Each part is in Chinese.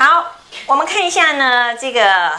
好，我们看一下呢，这个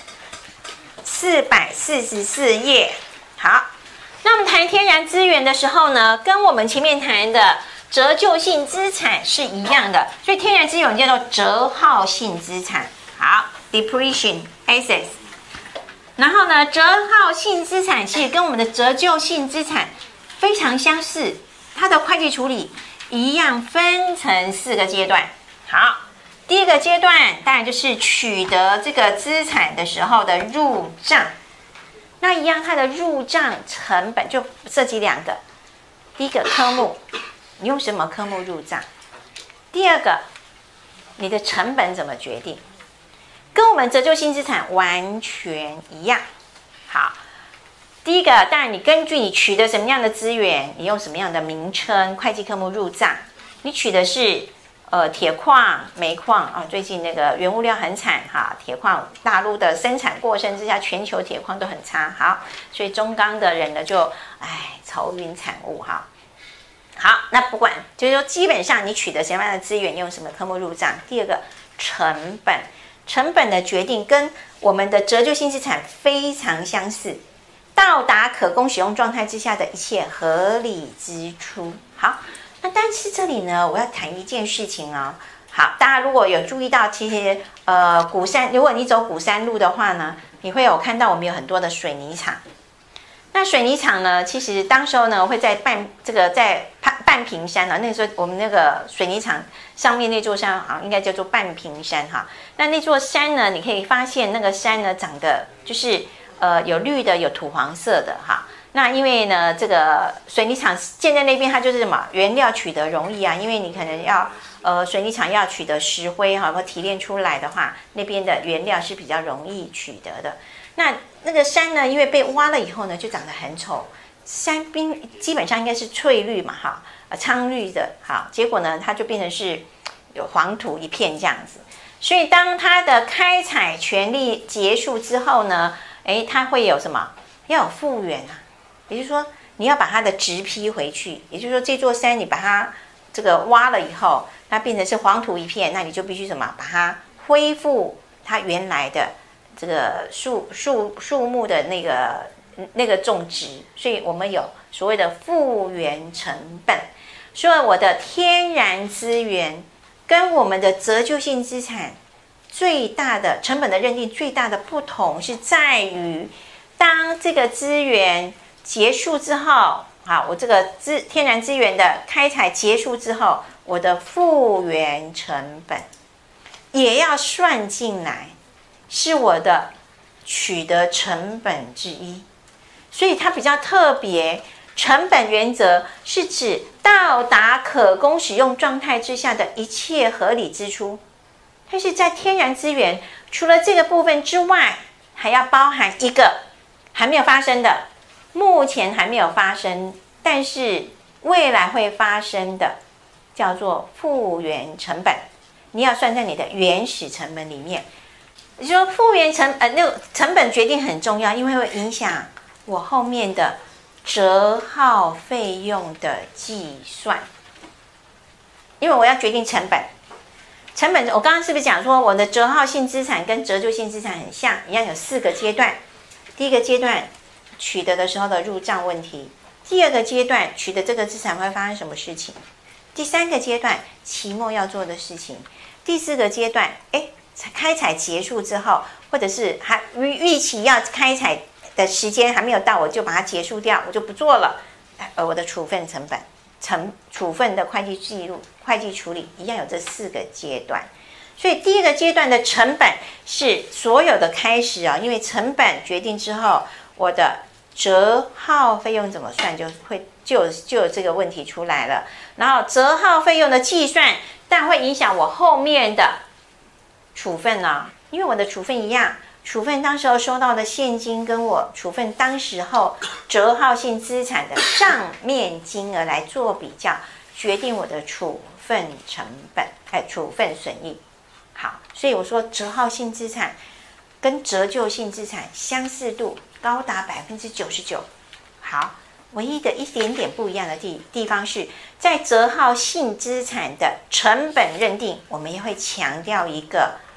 444页。好，那我们谈天然资源的时候呢，跟我们前面谈的折旧性资产是一样的，所以天然资源叫做折耗性资产。好 ，depreciation assets。然后呢，折耗性资产其实跟我们的折旧性资产非常相似，它的会计处理一样，分成4个阶段。好，第一个阶段当然就是取得这个资产的时候的入账。那一样，它的入账成本就涉及2个，第一个科目，你用什么科目入账？第二个，你的成本怎么决定？跟我们折旧性资产完全一样。好，第一个，当然你根据你取得什么样的资源，你用什么样的名称，会计科目入账。你取的是铁矿、煤矿啊，最近那个原物料很惨哈，铁矿大陆的生产过剩之下，全球铁矿都很差。好，所以中钢的人呢就愁云惨雾哈。好，那不管，就是说基本上你取得什么样的资源，用什么科目入账。第二个，成本。成本的决定跟我们的折旧性资产非常相似，到达可供使用状态之下的一切合理支出。好，那但是这里呢，我要谈一件事情哦。好，大家如果有注意到，其实鼓山，如果你走鼓山路的话呢，你会有看到我们有很多的水泥厂。那水泥厂呢，其实当时候呢会在半屏山啊，那个时候我们那个水泥厂上面那座山好像应该叫做半屏山哈。那座山呢，你可以发现那个山呢长得就是有绿的，有土黄色的哈。那因为呢，这个水泥厂建在那边，它就是什么原料取得容易啊，因为你可能要水泥厂要取得石灰哈或提炼出来的话，那边的原料是比较容易取得的。那个山呢，因为被挖了以后呢，就长得很丑。山冰基本上应该是翠绿嘛，哈，苍绿的，好，结果呢，它就变成是有黄土一片这样子。所以当它的开采权利结束之后呢，它会有什么？要有复原啊，也就是说，你要把它的植批回去，也就是说，这座山你把它这个挖了以后，它变成是黄土一片，那你就必须什么？把它恢复它原来的这个树木的那个种植，所以我们有所谓的复原成本。所以我的天然资源跟我们的折旧性资产最大的成本的认定最大的不同是在于，当这个资源结束之后，好，我这个天然资源的开采结束之后，我的复原成本也要算进来，是我的取得成本之一。所以它比较特别，成本原则是指到达可供使用状态之下的一切合理支出。但是在天然资源，除了这个部分之外，还要包含一个还没有发生的，目前还没有发生，但是未来会发生的，叫做复原成本。你要算在你的原始成本里面。也就是说，复原那个成本决定很重要，因为会影响我后面的折耗费用的计算。因为我要决定成本，我刚刚是不是讲说我的折耗性资产跟折旧性资产很像，一样有4个阶段。第一个阶段取得的时候的入账问题，第二个阶段取得这个资产会发生什么事情，第3个阶段期末要做的事情，第4个阶段开采结束之后，或者是还预期要开采的时间还没有到，我就把它结束掉，我就不做了。我的处分成本、处分的会计记录、会计处理一样有这4个阶段。所以第一个阶段的成本是所有的开始啊，因为成本决定之后，我的折耗费用怎么算就有这个问题出来了。然后折耗费用的计算，但会影响我后面的处分呢，因为我的处分一样，处分当时候收到的现金跟我处分当时候折耗性资产的账面金额来做比较，决定我的处分成本，处分损益。好，所以我说折耗性资产跟折旧性资产相似度高达99%。好，唯一的一点点不一样的地方是在折耗性资产的成本认定，我们也会强调一个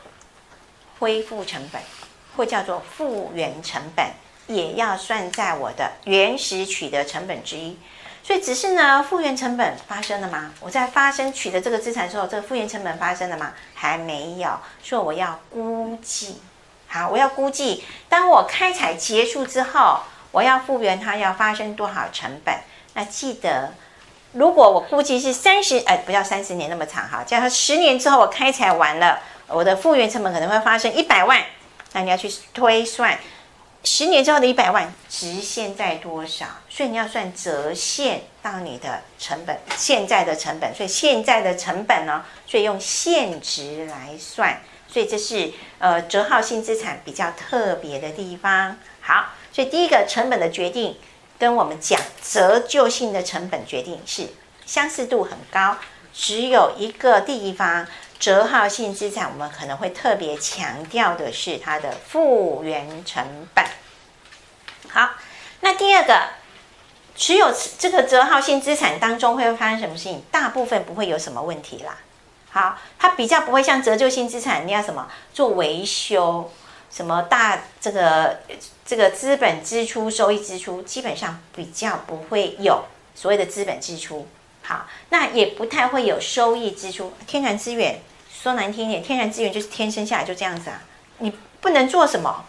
恢复成本，或叫做复原成本，也要算在我的原始取得成本之一。所以只是呢，复原成本发生了吗？我在取得这个资产的时候，这个复原成本发生了吗？还没有，所以我要估计。好，我要估计，当我开采结束之后，我要复原它要发生多少成本？那记得，如果我估计是不要30年那么长哈，假如10年之后我开采完了，我的复原成本可能会发生100万，那你要去推算10年之后的100万值现在多少？所以你要算折现到你的成本，现在的成本，所以现在的成本呢，所以用现值来算。所以这是折耗性资产比较特别的地方。好，所以第一个成本的决定跟我们讲折旧性的成本决定是相似度很高，只有一个地方折耗性资产我们可能会特别强调的是它的复原成本。好，那第二个，只有这个折耗性资产当中会发生什么事情？大部分不会有什么问题啦。好，它比较不会像折旧性资产，你要什么做维修，什么这个资本支出、收益支出，基本上比较不会有所谓的资本支出。好，那也不太会有收益支出。天然资源说难听一点，天然资源就是天生下来就这样子啊，你不能做什么，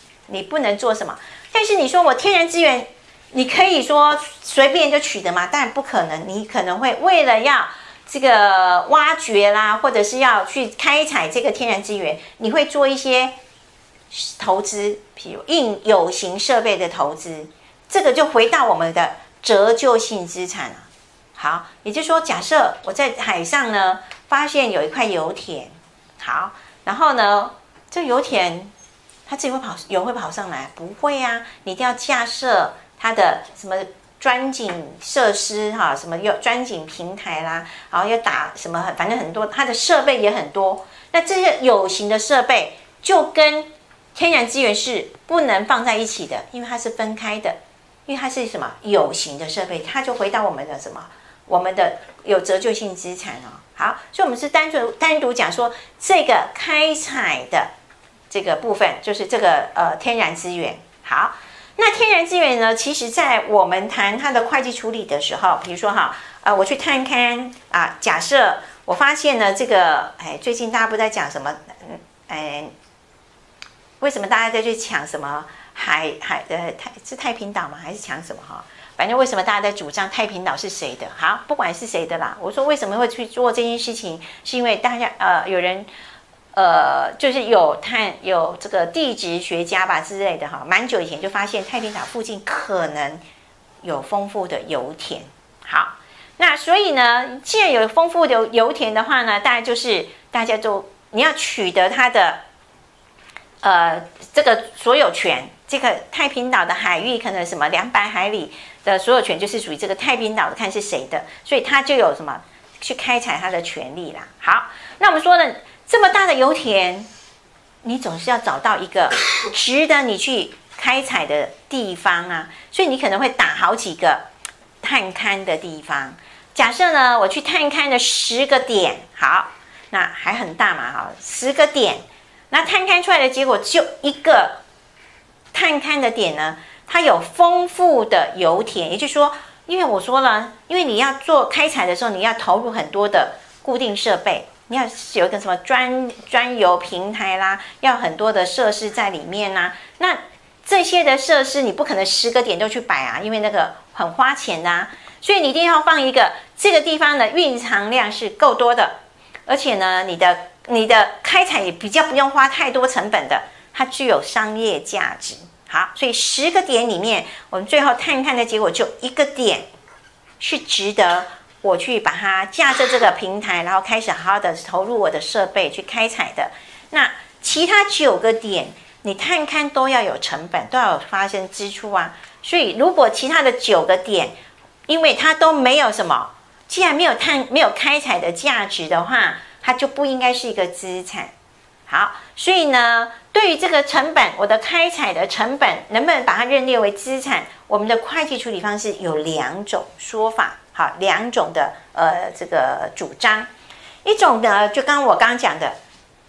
但是你说我天然资源，你可以说随便就取得吗？当然不可能，你可能会为了要这个挖掘啦，或者是要去开采这个天然资源，你会做一些投资，譬如有形设备的投资，这个就回到我们的折旧性资产了。好，也就是说，假设我在海上呢，发现有一块油田，好，然后呢，这油田它自己油会跑上来？不会啊，你一定要架设它的什么钻井设施哈，什么有钻井平台啦，然后要打什么，反正很多，它的设备也很多。那这些有形的设备就跟天然资源是不能放在一起的，因为它是分开的，因为它是什么有形的设备，它就回到我们的什么，我们的有折旧性资产哦。好，所以我们是单独讲说这个开采的这个部分，就是这个天然资源。好。那天然资源呢？其实，在我们谈它的会计处理的时候，比如说哈，我去探勘啊，假设我发现呢，这个最近大家不在讲什么，为什么大家在去抢什么是太平岛吗？还是抢什么哈？反正为什么大家在主张太平岛是谁的？好，不管是谁的啦。我说为什么会去做这件事情，是因为大家有人。就是有这个地质学家吧之类的哈，蛮久以前就发现太平岛附近可能有丰富的油田。好，那所以呢，既然有丰富的油田的话呢，大概就是大家都你要取得它的这个所有权，这个太平岛的海域可能什么200海里的所有权就是属于这个太平岛的，看是谁的，所以他就有什么去开采它的权利啦。好，那我们说呢，这么大的油田，你总是要找到一个值得你去开采的地方啊，所以你可能会打好几个探勘的地方。假设呢，我去探勘了10个点，好，那还很大嘛，哈，10个点，那探勘出来的结果就一个探勘的点呢，它有丰富的油田，也就是说，因为我说了，因为你要做开采的时候，你要投入很多的固定设备。你要有一个什么专油平台啦，要很多的设施在里面啦。那这些的设施你不可能10个点都去摆啊，因为那个很花钱的啊。所以你一定要放一个这个地方的蕴藏量是够多的，而且呢，你的开采也比较不用花太多成本的，它具有商业价值。好，所以10个点里面，我们最后探看的结果就1个点是值得我去把它架设这个平台，然后开始好好的投入我的设备去开采的。那其他9个点，你探勘都要有成本，都要有发生支出啊。所以如果其他的9个点，因为它都没有什么，既然没有开采的价值的话，它就不应该是一个资产。好，所以呢，对于这个成本，我的开采的成本能不能把它认列为资产？我们的会计处理方式有2种说法。好，2种的这个主张，一种呢，就我刚刚讲的，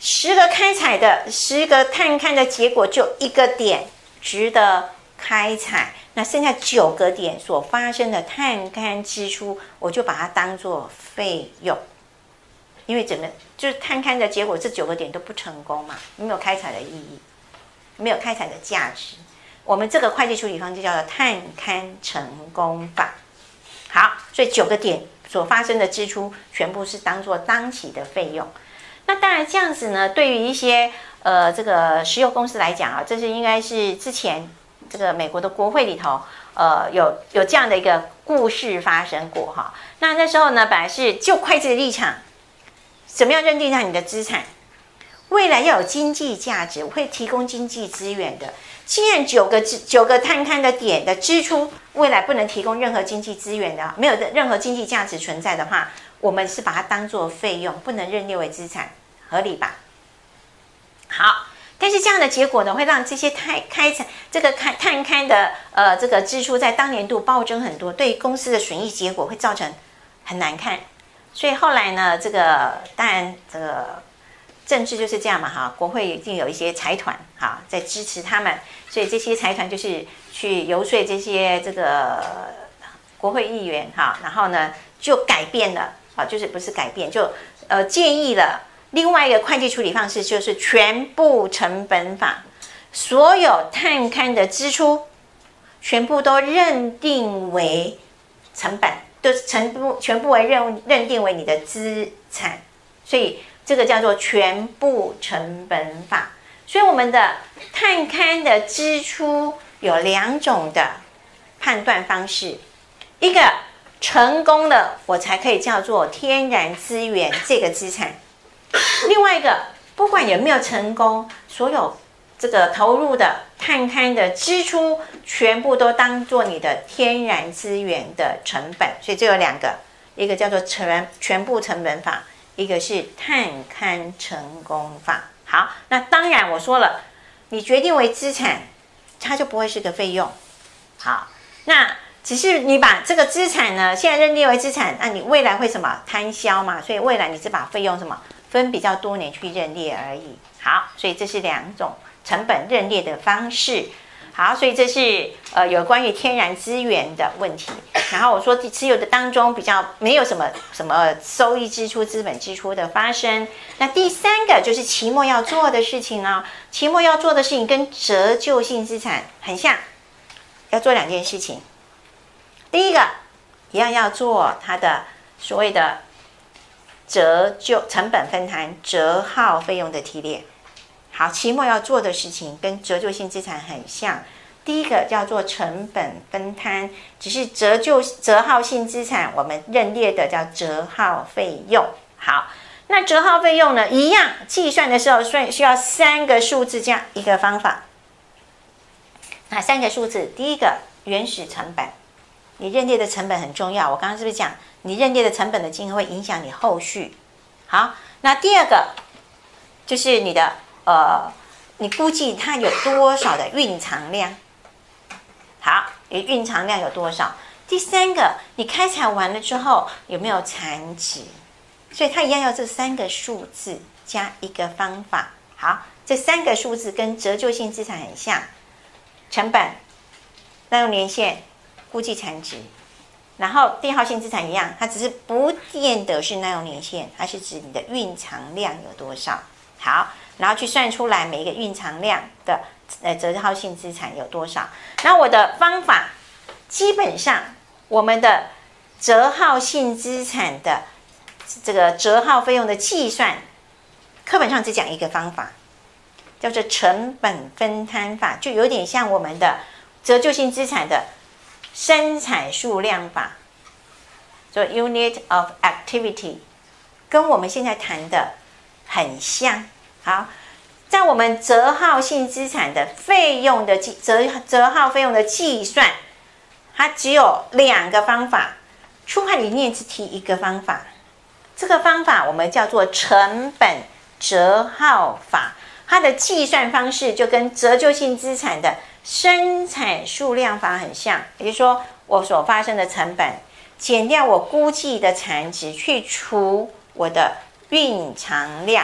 10个开采的10个探勘的结果就1个点值得开采，那剩下9个点所发生的探勘支出，我就把它当作费用，因为整个就是探勘的结果，这9个点都不成功嘛，没有开采的意义，没有开采的价值。我们这个会计处理方就叫做探勘成功法。好，所以9个点所发生的支出全部是当作当期的费用。那当然这样子呢，对于一些这个石油公司来讲啊，这是应该是之前这个美国的国会里头有这样的一个故事发生过哈。那时候呢，本来是就会计的立场，怎么样认定它你的资产？未来要有经济价值，我会提供经济资源的。既然9个探勘的点的支出，未来不能提供任何经济资源的，没有任何经济价值存在的话，我们是把它当作费用，不能认列为资产，合理吧？好，但是这样的结果呢，会让这些探勘的这个支出在当年度暴增很多，对公司的损益结果会造成很难看。所以后来呢，这个当然这个政治就是这样嘛哈，国会一定有一些财团哈在支持他们，所以这些财团就是去游说这些这个国会议员哈，然后呢就改变了啊，就是不是改变，就建议了另外一个会计处理方式，就是全部成本法，所有探勘的支出全部都认定为成本，都全部为认定为你的资产，所以这个叫做全部成本法。所以我们的探勘的支出有2种的判断方式，一个成功了我才可以叫做天然资源这个资产，另外一个不管有没有成功，所有这个投入的探勘的支出全部都当做你的天然资源的成本。所以这有2个，一个叫做全部成本法，一个是探勘成功法。好，那当然我说了，你决定为资产，它就不会是个费用。好，那只是你把这个资产呢，现在认定为资产，那你未来会什么摊销嘛？所以未来你是把费用什么分比较多年去认列而已。好，所以这是2种成本认列的方式。好，所以这是有关于天然资源的问题。然后我说持有的当中比较没有什么收益支出、资本支出的发生。那第3个就是期末要做的事情呢，期末要做的事情跟折旧性资产很像，要做2件事情。第一个一样要做它的所谓的折旧成本分摊、折耗费用的提列。好，期末要做的事情跟折旧性资产很像。第一个叫做成本分摊，只是折耗性资产我们认列的叫折耗费用。好，那折耗费用呢，一样计算的时候需要3个数字加一个方法。哪3个数字？第一个原始成本，你认列的成本很重要。我刚刚是不是讲你认列的成本的金额会影响你后续？好，那第2个就是你的你估计它有多少的蕴藏量？好，蕴藏量有多少？第3个，你开采完了之后有没有残值？所以它一样要这3个数字加一个方法。好，这3个数字跟折旧性资产很像，成本、耐用年限、估计残值。然后电耗性资产一样，它只是不见得是耐用年限，它是指你的蕴藏量有多少。好，然后去算出来每一个蕴藏量的折耗性资产有多少。那我的方法基本上，我们的折耗性资产的这个折耗费用的计算，课本上只讲一个方法，叫做成本分摊法，就有点像我们的折旧性资产的生产数量法，做 unit of activity， 跟我们现在谈的很像。好，在我们折耗性资产的费用的折耗费用的计算，它只有2个方法，出版里面只提一个方法。这个方法我们叫做成本折耗法，它的计算方式就跟折旧性资产的生产数量法很像，也就是说，我所发生的成本减掉我估计的残值，去除我的蕴藏量。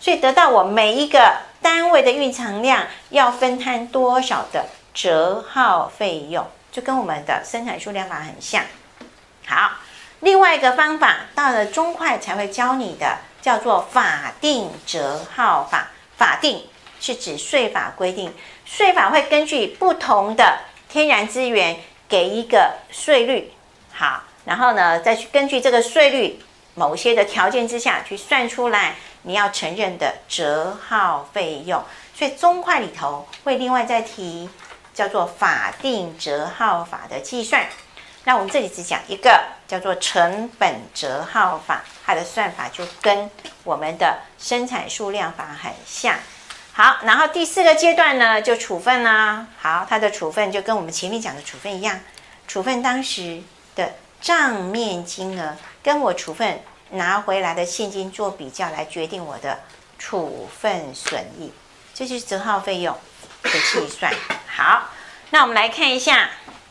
所以得到我每一个单位的蕴藏量要分摊多少的折耗费用，就跟我们的生产数量法很像。好，另外一个方法到了中快才会教你的，叫做法定折耗法。法定是指税法规定，税法会根据不同的天然资源给一个税率，好，然后呢再去根据这个税率某些的条件之下去算出来你要承认的折耗费用。所以中快里头会另外再提叫做法定折耗法的计算。那我们这里只讲一个叫做成本折耗法，它的算法就跟我们的生产数量法很像。好，然后第4个阶段呢就处分啦。好，它的处分就跟我们前面讲的处分一样，处分当时的账面金额跟我处分拿回来的现金做比较来决定我的处分损益，这就是折耗费用的计算。好，那我们来看一下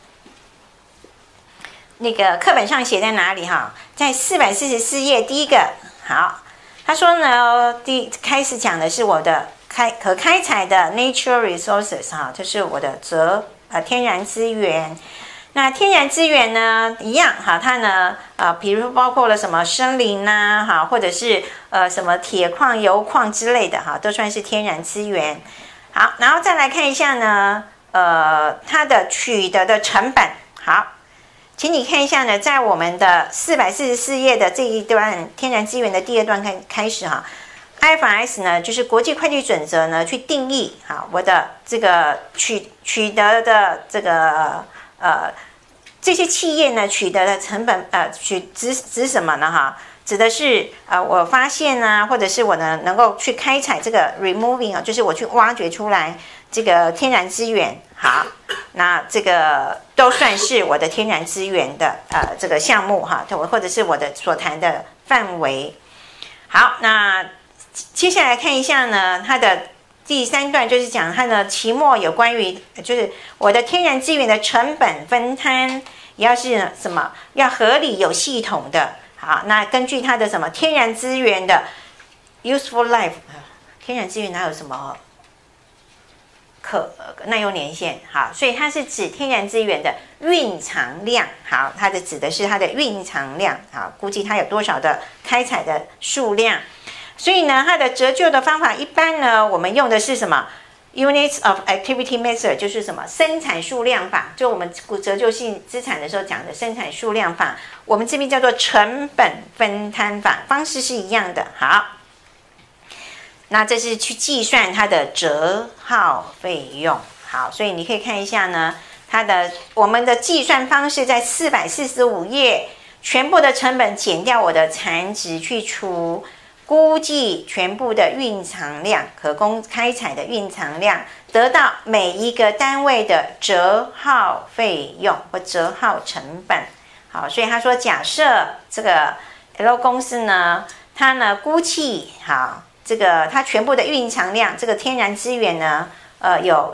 那个课本上写在哪里哈？在444页第一个。好，他说呢，开始讲的是我的可开采的 natural resources 哈，就是我的天然资源。那天然资源呢，一样哈，它呢比如包括了什么森林呐哈，或者是什么铁矿、油矿之类的哈，都算是天然资源。好，然后再来看一下呢，它的取得的成本。好，请你看一下呢，在我们的444页的这一段天然资源的第2段开始哈 ，IFRS 呢就是国际会计准则呢去定义哈我的这个取得的这个这些企业呢取得的成本指什么呢哈？指的是我发现啊，或者是我呢能够去开采这个 removing 就是我去挖掘出来这个天然资源。好，那这个都算是我的天然资源的这个项目哈，或者是我的所谈的范围。好，那接下来看一下呢，它的第3段就是讲它的期末有关于就是我的天然资源的成本分摊，也要是什么要合理有系统的。好，那根据它的什么天然资源的 useful life， 天然资源哪有什么可耐用年限？好，所以它是指天然资源的蕴藏量。好，它的指的是它的蕴藏量。好，估计它有多少的开采的数量。所以呢，它的折旧的方法一般呢，我们用的是什么 ？Units of Activity Method， 就是什么生产数量法，就我们折旧性资产的时候讲的生产数量法，我们这边叫做成本分摊法，方式是一样的。好。那这是去计算它的折耗费用。好，所以你可以看一下呢，我们的计算方式在445页，全部的成本减掉我的残值去除，估计全部的蕴藏量，可供开采的蕴藏量，得到每一个单位的折耗费用或折耗成本。好，所以他说，假设这个 L 公司呢，它呢估计好。这个它全部的蕴藏量，这个天然资源呢，有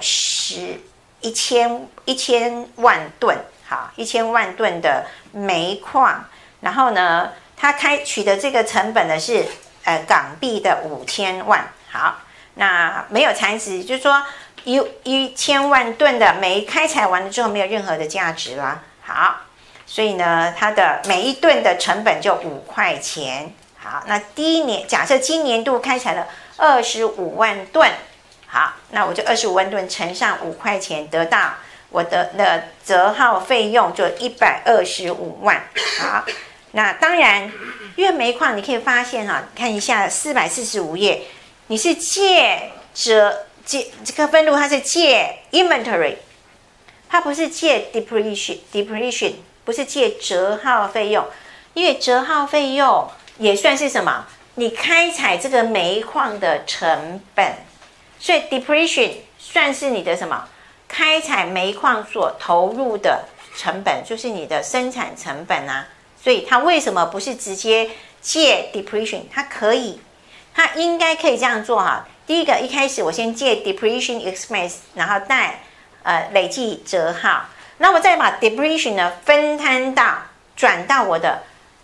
1000万吨，好，1000万吨的煤矿，然后呢，它取的这个成本呢是港币的5000万，好，那没有残值，就是说1000万吨的煤开采完了之后没有任何的价值啦，好，所以呢，它的每一吨的成本就5块钱。好，那假设今年度开采了25万吨，好，那我就25万吨乘上5块钱，得到我的折耗费用就125万。好，那当然，因为煤矿你可以发现哈，看一下445页，你是借这个分录，它是借 inventory， 它不是借 depreciation， 不是借折耗费用，因为折耗费用。也算是什么？你开采这个煤矿的成本，所以 depreciation 算是你的什么？开采煤矿所投入的成本，就是你的生产成本啊。所以它为什么不是直接借 depreciation？ 它应该可以这样做哈。第一个，一开始我先借 depreciation expense， 然后累计折耗，那我再把 depreciation 呢转到我的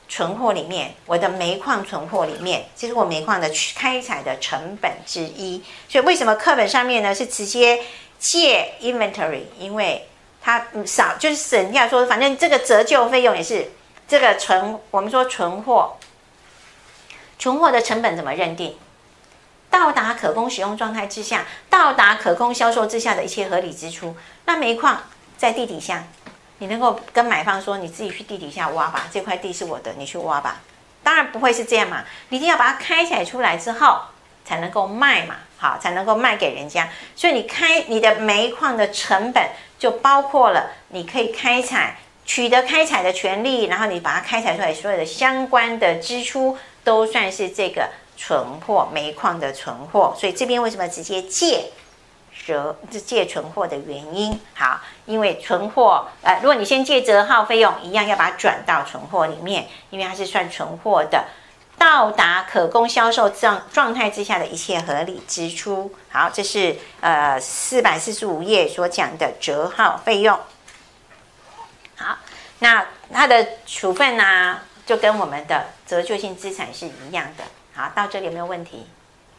存货里面，我的煤矿存货里面，这是我煤矿的开采的成本之一。所以为什么课本上面呢是直接借 inventory？ 因为它少，就是省掉说，反正这个折旧费用也是这个我们说存货的成本怎么认定？到达可供使用状态之下，到达可供销售之下的一切合理支出。那煤矿在地底下，你能够跟买方说，你自己去地底下挖吧，这块地是我的，你去挖吧。当然不会是这样嘛，你一定要把它开采出来之后，才能够卖嘛，好，才能够卖给人家。所以你的煤矿的成本就包括了你可以取得开采的权利，然后你把它开采出来所有的相关的支出，都算是这个存货，煤矿的存货。所以这边为什么直接借存货的原因？好，因为存货如果你先借折号费用，一样要把它转到存货里面，因为它是算存货的到达可供销售状态之下的一切合理支出。好，这是445页所讲的折号费用。好，那它的处分呢，就跟我们的折旧性资产是一样的。好，到这里有没有问题？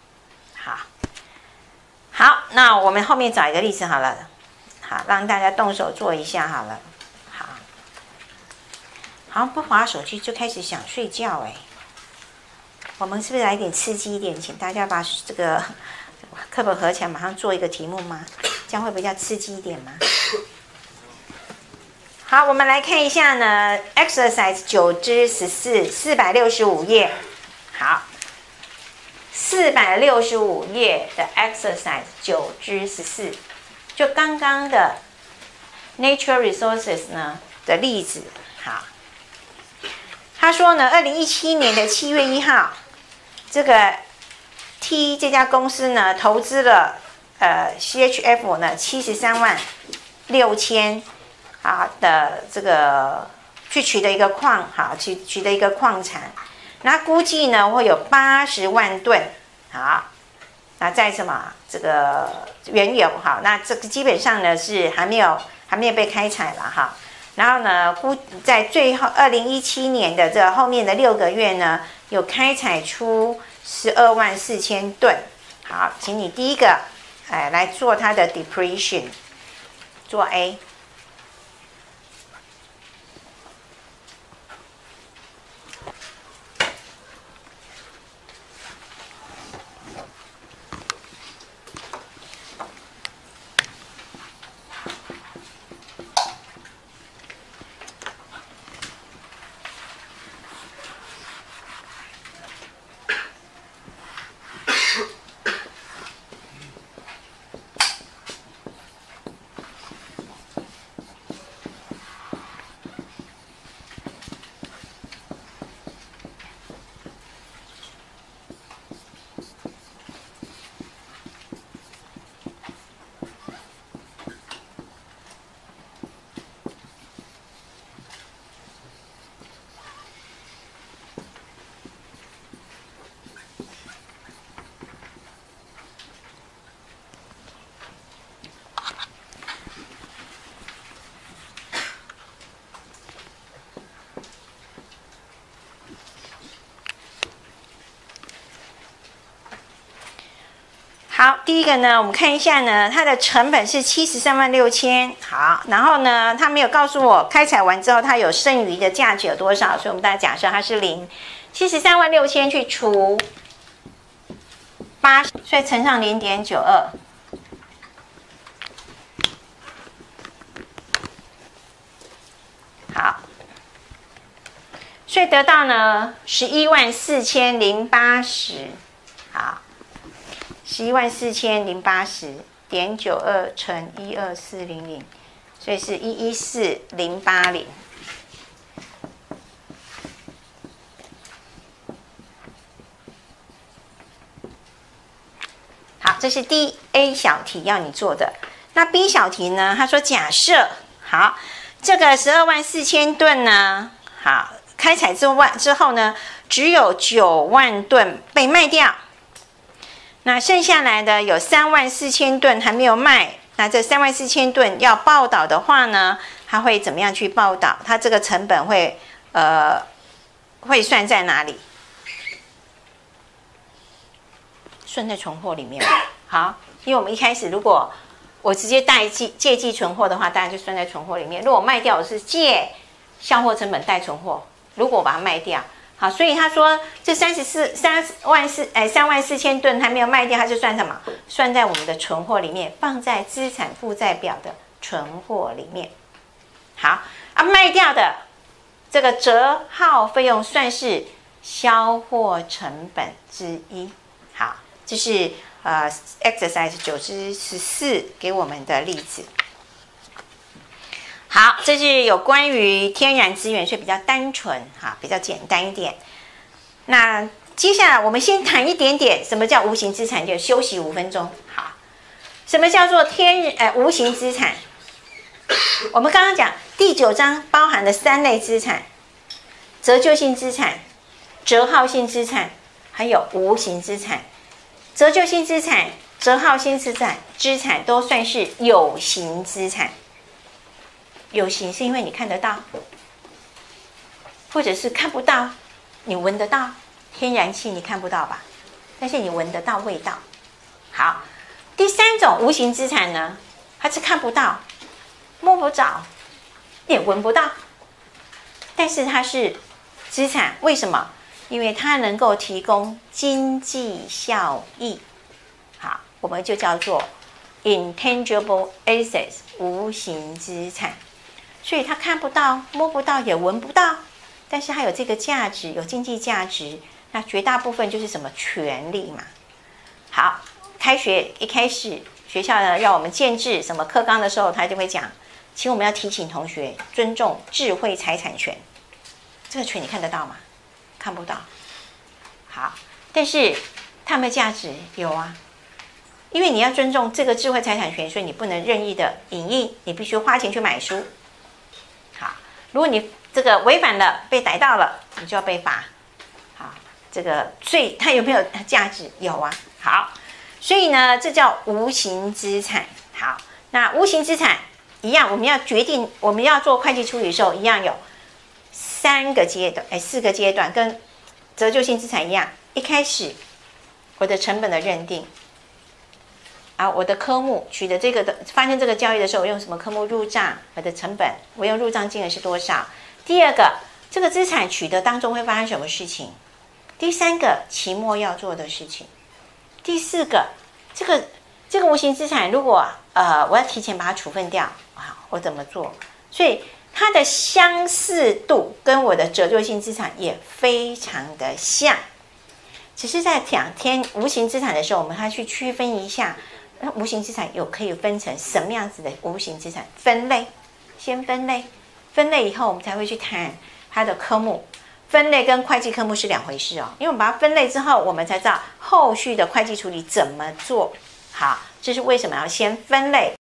好，那我们后面找一个例子好了，好，让大家动手做一下好了。好，不滑手机就开始想睡觉哎。我们是不是来点刺激一点，请大家把这个课本合起来，马上做一个题目吗？这样会比较刺激一点吗？好，我们来看一下呢 ，exercise 9之14 465页。好，465页的 exercise 9之14，就刚刚的 nature resources 呢的例子。好，他说呢，2017年的7月1号，这个 T 这家公司呢投资了CHF 呢73万6千的这个去取得一个矿，好，取得一个矿产。那估计呢会有80万吨，好，那在什么这个原油，好，那这个基本上呢是还没有被开采了哈。然后呢，在最后2017年的这后面的6个月呢，有开采出12万4千吨。好，请你第一个来做它的 depletion， 做 A。好，第一个呢，我们看一下呢，它的成本是73万6千。好，然后呢，它没有告诉我开采完之后它有剩余的价值有多少，所以我们大家假设它是0，73万6千去除80，所以乘上0.92。好，所以得到呢11万4千080。好。11万4千080.92乘12400，所以是114080。好，这是第 A 小题要你做的。那 B 小题呢？他说假设好，这个12万4千吨呢，好，开采之后呢，只有9万吨被卖掉。那剩下来的有3万4千吨还没有卖，那这3万4千吨要报道的话呢，它会怎么样去报道？它这个成本会会算在哪里？算在存货里面。好，因为我们一开始如果我直接借记存货的话，当然就算在存货里面。如果卖掉，我是借销货成本带存货。如果我把它卖掉，好，所以他说这34000吨还没有卖掉，它就算什么？算在我们的存货里面，放在资产负债表的存货里面。好啊，卖掉的这个折号费用算是销货成本之一。好，这是exercise 9之14给我们的例子。好，这是有关于天然资源，所以比较单纯哈，比较简单一点。那接下来我们先谈一点点什么叫无形资产，就休息5分钟。好，什么叫做无形资产？我们刚刚讲第9章包含了3类资产：折旧性资产、折号性资产，还有无形资产。折旧性资产、折号性资产都算是有形资产。有形是因为你看得到，或者是看不到，你闻得到。天然气你看不到吧，但是你闻得到味道。好，第3种无形资产呢，它是看不到、摸不着，也闻不到，但是它是资产。为什么？因为它能够提供经济效益。好，我们就叫做 intangible assets 无形资产。所以它看不到、摸不到，也闻不到，但是它有这个价值，有经济价值。那绝大部分就是什么权利嘛。好，开学一开始，学校呢要我们建制什么课纲的时候，他就会讲，请我们要提醒同学尊重智慧财产权。这个权你看得到吗？看不到。好，但是它们的价值有啊，因为你要尊重这个智慧财产权，所以你不能任意的影印，你必须花钱去买书。好，如果你这个违反了，被逮到了，你就要被罚。好，这个税它有没有价值？有啊。好，所以呢，这叫无形资产。好，那无形资产一样，我们要决定我们要做会计处理的时候，一样有4个阶段，跟折旧性资产一样。一开始我的成本的认定。啊，我的科目取得这个的发生这个交易的时候，我用什么科目入账？我的成本，我用入账金额是多少？第2个，这个资产取得当中会发生什么事情？第3个，期末要做的事情。第4个，这个无形资产，如果我要提前把它处分掉，好，我怎么做？所以它的相似度跟我的折旧性资产也非常的像，只是在讲无形资产的时候，我们还去区分一下。那无形资产可以分成什么样子的无形资产？分类，先分类，分类以后我们才会去谈它的科目。分类跟会计科目是2回事哦，因为我们把它分类之后，我们才知道后续的会计处理怎么做。好，这是为什么要先分类。